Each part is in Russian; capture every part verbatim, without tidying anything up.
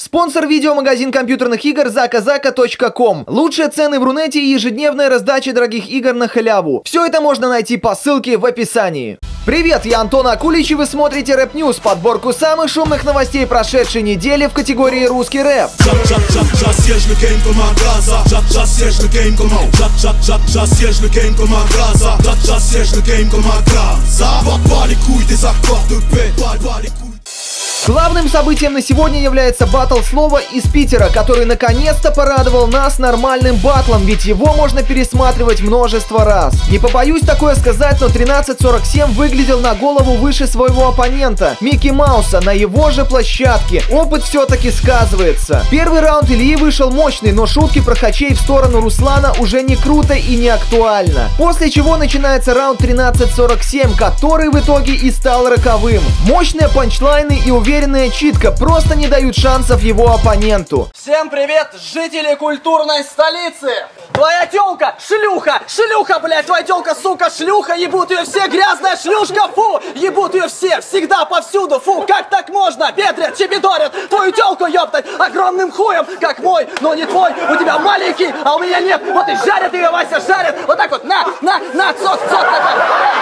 Спонсор видео — магазин компьютерных игр заказака точка ком. Лучшие цены в Рунете и ежедневная раздача дорогих игр на халяву. Все это можно найти по ссылке в описании. Привет, я Антон Акулич, и вы смотрите Рэп Ньюс, подборку самых шумных новостей прошедшей недели в категории русский рэп. Главным событием на сегодня является баттл слова из Питера, который наконец-то порадовал нас нормальным баттлом, ведь его можно пересматривать множество раз. Не побоюсь такое сказать, но тринадцать сорок семь выглядел на голову выше своего оппонента, Микки Мауса, на его же площадке. Опыт все-таки сказывается. Первый раунд Ильи вышел мощный, но шутки про хачей в сторону Руслана уже не круто и не актуально. После чего начинается раунд тринадцать сорок семь, который в итоге и стал роковым. Мощные панчлайны и уверенность Уверенная читка просто не дают шансов его оппоненту. Всем привет, жители культурной столицы! Твоя тёлка, шлюха, шлюха, блядь, твоя тёлка, сука, шлюха, ебут ее все, грязная шлюшка, фу, ебут ее все, всегда, повсюду, фу, как так можно, педрят, чебедорят, твою тёлку ёптать огромным хуем, как мой, но не твой, у тебя маленький, а у меня нет, вот и жарят ее, Вася, жарят, вот так вот, на, на, на, цок, цок, такой.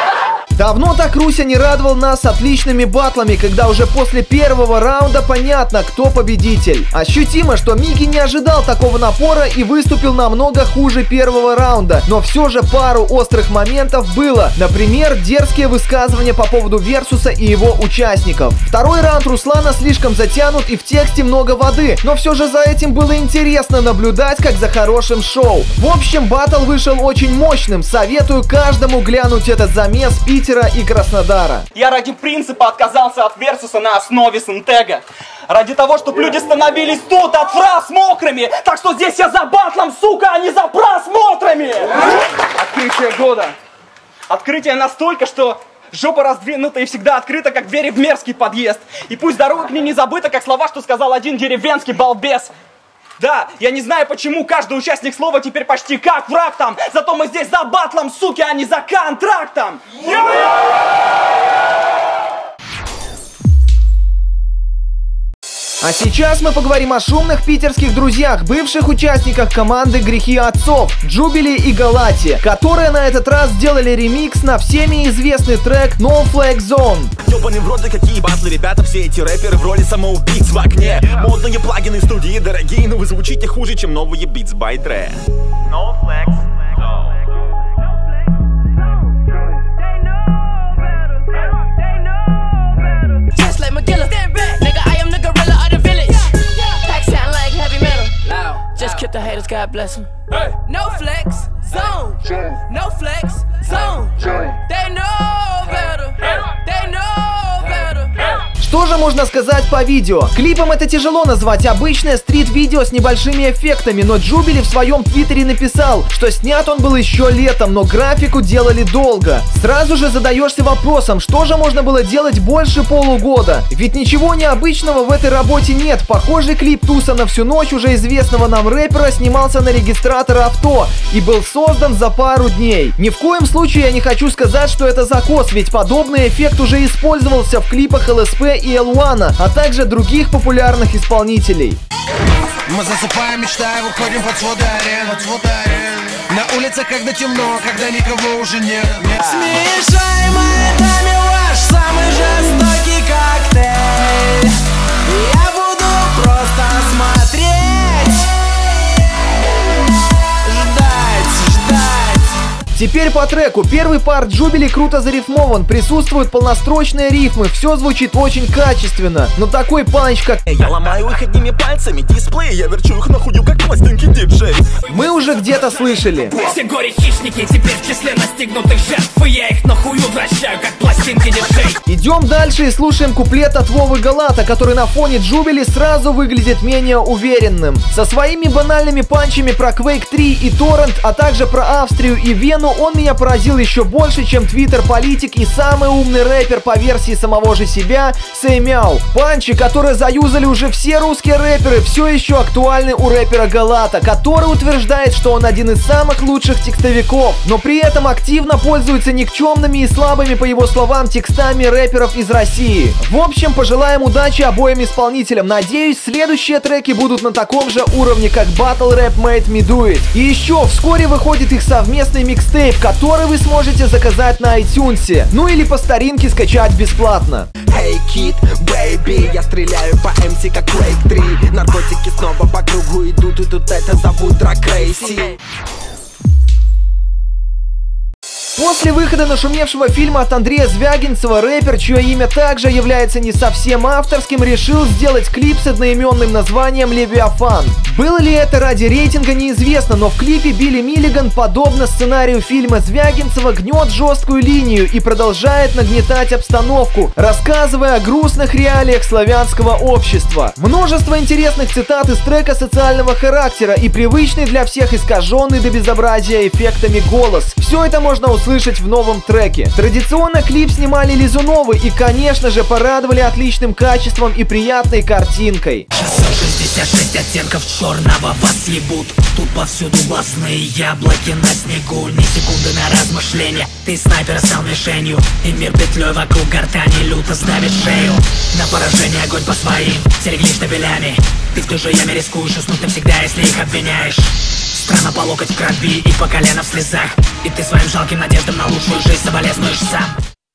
Давно так Руся не радовал нас отличными баттлами, когда уже после первого раунда понятно, кто победитель. Ощутимо, что Микки не ожидал такого напора и выступил намного хуже первого раунда, но все же пару острых моментов было. Например, дерзкие высказывания по поводу Версуса и его участников. Второй раунд Руслана слишком затянут и в тексте много воды, но все же за этим было интересно наблюдать, как за хорошим шоу. В общем, баттл вышел очень мощным, советую каждому глянуть этот замес Питера и Краснодара. Я ради принципа отказался от Версуса на основе синтега. Ради того, чтобы люди становились тут от фраз мокрыми. Так что здесь я за батлом, сука, а не за просмотрами. Открытие года. Открытие настолько, что жопа раздвинута и всегда открыта, как двери в мерзкий подъезд. И пусть дорога к ней не забыта, как слова, что сказал один деревенский балбес. Да, я не знаю, почему каждый участник слова теперь почти как враг там. Зато мы здесь за батлом, суки, а не за контрактом. А сейчас мы поговорим о шумных питерских друзьях, бывших участниках команды «Грехи отцов» Джубили и Галати, которые на этот раз сделали ремикс на всеми известный трек No Flag Zone. Ёбаные в рот, да какие батлы, ребята, все эти рэперы в роли самоубийц в окне. Модные плагины студии дорогие, но вы звучите хуже, чем новые Beats by Dre. No Flag Zone. The haters, God bless them. Hey. No flex zone. No flex zone. They know better. They know better. Что же можно сказать по видео? Клипом это тяжело назвать, обычное стрит-видео с небольшими эффектами, но Джубили в своем твиттере написал, что снят он был еще летом, но графику делали долго. Сразу же задаешься вопросом, что же можно было делать больше полугода? Ведь ничего необычного в этой работе нет. Похожий клип «Туса на всю ночь» уже известного нам рэпера снимался на регистратор авто и был создан за пару дней. Ни в коем случае я не хочу сказать, что это закос, ведь подобный эффект уже использовался в клипах эл эс пэ и эл уан, а также других популярных исполнителей. Мы засыпаем, мечтаем, уходим под своды арен, под своды арен. На улице, когда темно, когда никого уже нет, нет. Смешаемый нами ваш самый жестокий коктейль. Я буду просто смотреть, ждать, ждать. Теперь по треку. Первый парт Джубили круто зарифмован, присутствуют полнострочные рифмы, все звучит очень качественно. Но такой панч, как я ломаю их одними пальцами, дисплей, я верчу их нахую, как пластинки диджей. Мы уже где-то слышали. Все горе-хищники теперь в числе настигнутых жертв, и я их нахую вращаю, как пластинки диджей. Идем дальше и слушаем куплет от Вовы Галата, который на фоне Джубили сразу выглядит менее уверенным. Со своими банальными панчами про Quake три и Торрент, а также про Австрию и Вену он меня поразил еще больше, чем твиттер-политик и самый умный рэпер по версии самого же себя Сэй Мяу. Панчи, которые заюзали уже все русские рэперы, все еще актуальны у рэпера Галата, который утверждает, что он один из самых лучших текстовиков, но при этом активно пользуется никчемными и слабыми, по его словам, текстами рэперов из России. В общем, пожелаем удачи обоим исполнителям. Надеюсь, следующие треки будут на таком же уровне, как Battle Rap Made Me Do It. И еще, вскоре выходит их совместный микстейп, который вы сможете заказать на iTunes, ну или по старинке скачать бесплатно. Hey kid, baby, я стреляю по эм си как Quake три. Наркотики снова по кругу идут, и тут это зовут Drag Racing. После выхода нашумевшего фильма от Андрея Звягинцева, рэпер, чье имя также является не совсем авторским, решил сделать клип с одноименным названием «Левиафан». Было ли это ради рейтинга, неизвестно, но в клипе Билли Миллиган, подобно сценарию фильма Звягинцева, гнет жесткую линию и продолжает нагнетать обстановку, рассказывая о грустных реалиях славянского общества. Множество интересных цитат из трека социального характера и привычный для всех искаженный до безобразия эффектами голос. Все это можно услышать услышать в новом треке. Традиционно клип снимали Лизуновы и, конечно же, порадовали отличным качеством и приятной картинкой. шестьсот шестьдесят шесть оттенков черного вас ебут. Тут повсюду глазные яблоки на снегу. Ни секунды на размышления. Ты снайпер стал мишенью, и мир петлей вокруг гортани люто ставит шею. На поражение огонь по своим, серегли штабелями. Ты в той же яме рискуешь уснуть навсегда, если их обвиняешь. Страна по локоть в крови и по колено в слезах. И ты своим жалким надеждам на лучшую жизнь соболезнуешь сам.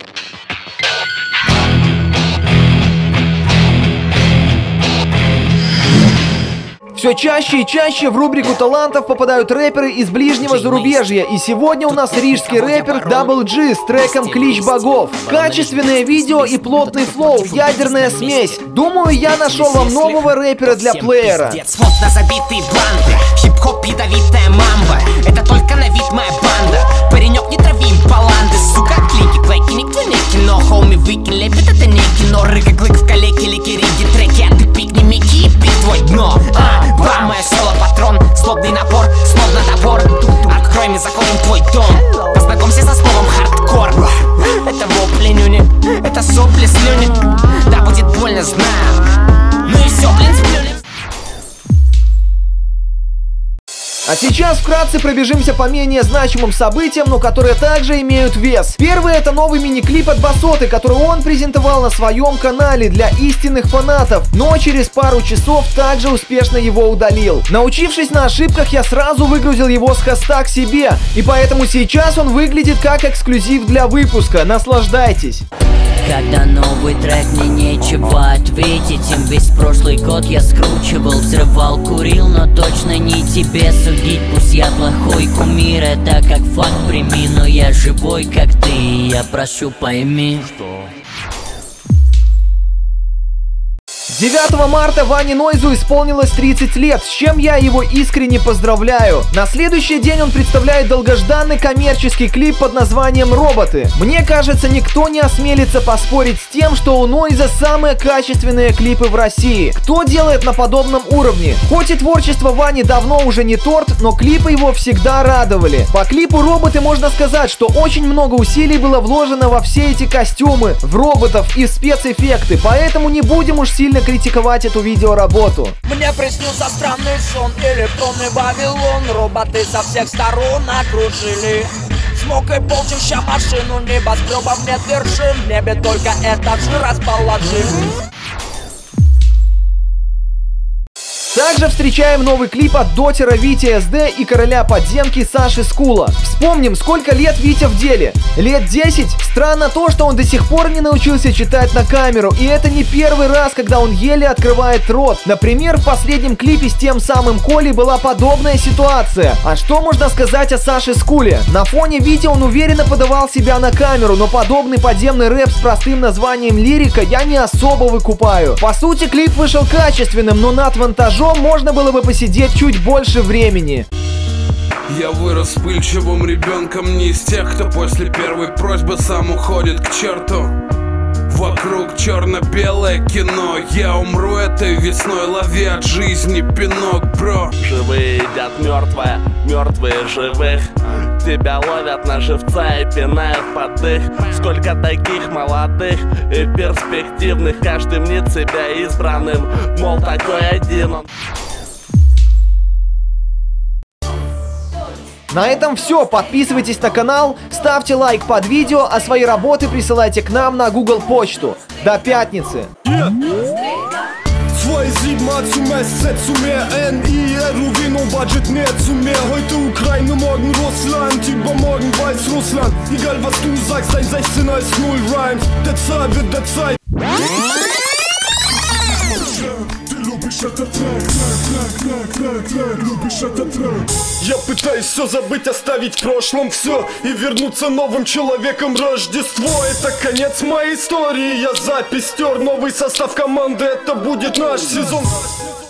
Все чаще и чаще в рубрику талантов попадают рэперы из ближнего зарубежья. И сегодня у нас рижский рэпер Дабл Джи с треком «Клич богов». Качественное видео и плотный флоу, ядерная смесь. Думаю, я нашел вам нового рэпера для плеера. Вот на забитые банды, хип-хоп ядовитая мамба. Это только на вид моя банда. Паренек, не трави баланды, сука, клики, клейки, никто не кино. Хоуми, выкинь, лепит, это не кино. Рыка-глык в калеке, лики, риги, треки. А ты пикни, мики и пик твой дно. А, бам, моя соло, патрон, злобный напор, словно топор. Открой мне, законом твой дом. Познакомься со словом хардкор. Это вопли, нюни, это сопли, слюни. Да, будет больно, знаю. Ну и все, блин, сплюнем. А сейчас вкратце пробежимся по менее значимым событиям, но которые также имеют вес. Первый — это новый мини-клип от Басоты, который он презентовал на своем канале для истинных фанатов, но через пару часов также успешно его удалил. Научившись на ошибках, я сразу выгрузил его с хоста к себе, и поэтому сейчас он выглядит как эксклюзив для выпуска. Наслаждайтесь! Когда новый трек, мне нечего ответить им. Весь прошлый год я скручивал, взрывал, курил, но точно не тебе судить. Пусть я плохой кумир, это как факт прими, но я живой, как ты, и я прошу, пойми, что... девятого марта Ване Нойзу исполнилось тридцать лет, с чем я его искренне поздравляю. На следующий день он представляет долгожданный коммерческий клип под названием «Роботы». Мне кажется, никто не осмелится поспорить с тем, что у Нойза самые качественные клипы в России. Кто делает на подобном уровне? Хоть и творчество Вани давно уже не торт, но клипы его всегда радовали. По клипу «Роботы» можно сказать, что очень много усилий было вложено во все эти костюмы, в роботов и в спецэффекты, поэтому не будем уж сильно критиковать эту видеоработу. Мне приснился странный сон, электронный Вавилон. Роботы со всех сторон окружили. Смог и полчища машину, небоскребов нет вершин. В небе только этажи расположили. Также встречаем новый клип от дотера Вити эс дэ и короля подземки Саши Скула. Вспомним, сколько лет Витя в деле. Лет десять? Странно то, что он до сих пор не научился читать на камеру. И это не первый раз, когда он еле открывает рот. Например, в последнем клипе с тем самым Колей была подобная ситуация. А что можно сказать о Саше Скуле? На фоне Вити он уверенно подавал себя на камеру, но подобный подземный рэп с простым названием лирика я не особо выкупаю. По сути, клип вышел качественным, но над монтажом можно было бы посидеть чуть больше времени. Я вырос вспыльчивым ребенком, не из тех, кто после первой просьбы сам уходит к черту. Вокруг черно-белое кино, я умру этой весной, лови от жизни пинок, бро. Живые едят мертвое, мертвые живых. Тебя ловят на живца и пинают под дых. Сколько таких молодых и перспективных, каждый мнит себя избранным, мол, такой один он. На этом все. Подписывайтесь на канал, ставьте лайк под видео, а свои работы присылайте к нам на Google почту. До пятницы! zwei sieben A zu M S Z zu mehr N I R U W no Budget näher zu mehr. Heute Ukraine, morgen Russland, übermorgen Weißrussland. Egal was du sagst, ein sechzehner ist null Rhymes. Der Zahl wird der Zeit. Я пытаюсь все забыть, оставить в прошлом все и вернуться новым человеком. Рождество — это конец моей истории. Я запись стер, новый состав команды, это будет наш сезон.